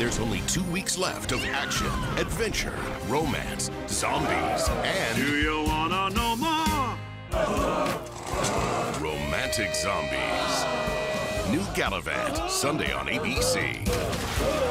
There's only 2 weeks left of action, adventure, romance, zombies, and... Do you wanna know more? Romantic zombies. New Gallivant, Sunday on ABC.